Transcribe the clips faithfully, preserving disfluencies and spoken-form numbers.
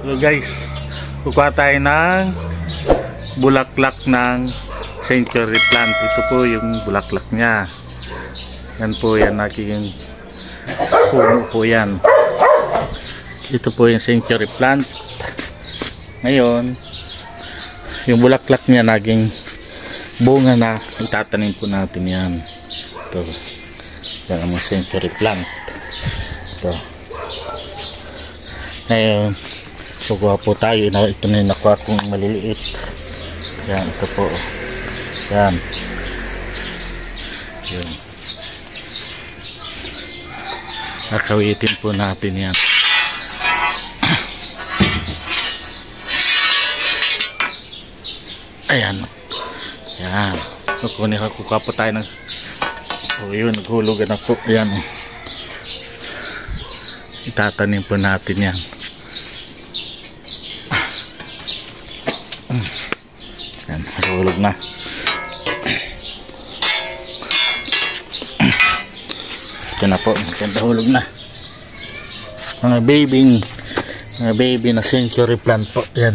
Hello guys, kukuha tayo ng bulaklak ng century plant. Ito po yung bulaklak nya. Yan po yan, naging puno po yan. Ito po yung century plant. Ngayon, yung bulaklak nya naging bunga na, itatanim po natin yan. Ito, yan ang century plant. Ito. Ngayon, kukuha po tayo na ito na yung nakuha kong maliliit. Yan, ito po. Yan. Yan. Nakawitin po natin yan. Ayan. Yan. Kukunin, kukuha po tayo ng o yun, naghulugan na po. Ayan. Itatanim po natin yan. Yan, nahulog na. Ito na po, nahulog na. Mga baby, mga baby na century plant po. Yan.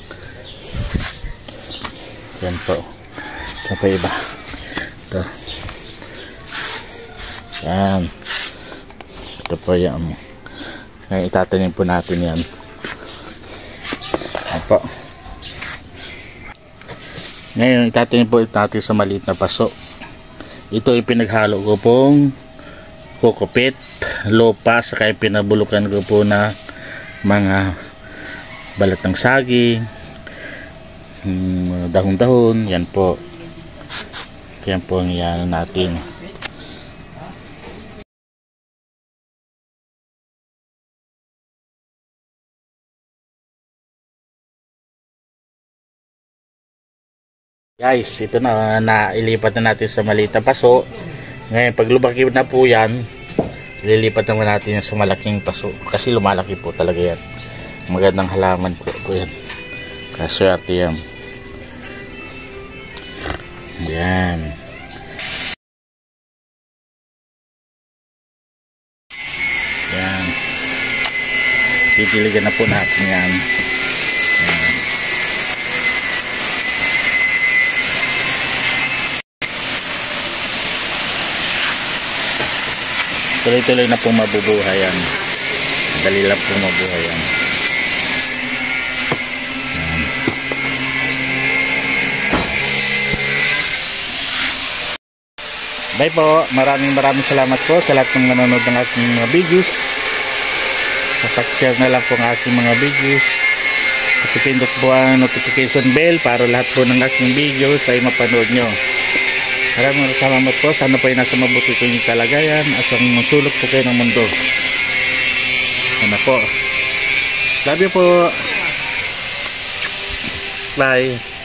Yan po. Isa pa iba. Ito. Yan. Ito po yan. Ngayon itatanim po natin yan. Yan po. Ngayon itatanim po natin sa maliit na paso. Ito yung pinaghalo ko pong kokopit, lupa, saka yung pinabulukan ko po na mga balat ng saging, dahon-dahon. Yan po. Yan po ang yan natin. Guys, ito na, nailipat na natin sa maliit na paso. Ngayon, pag lumaki na po yan, ililipat naman natin yan sa malaking paso. Kasi lumalaki po talaga yan. Magandang halaman po, po yan. Kaswerte yan. Yan. Yan. Pipiligan na po natin yan. Yan. Tuloy-tuloy na po mabubuhay yan. Dali lang po mabuhay yan. Yan. Bye po. Maraming maraming salamat po sa lahat ng nanonood ng aking mga videos. Kapag-share na lang po ng aking mga videos. Pagpindot po ang notification bell para lahat po ng aking videos ay mapanood nyo. Maraming salamat po. Sana po ay nasa mabuti ko yung kalagayan at ang sulok po kayo ng mundo. Sana po. Love you po. Bye.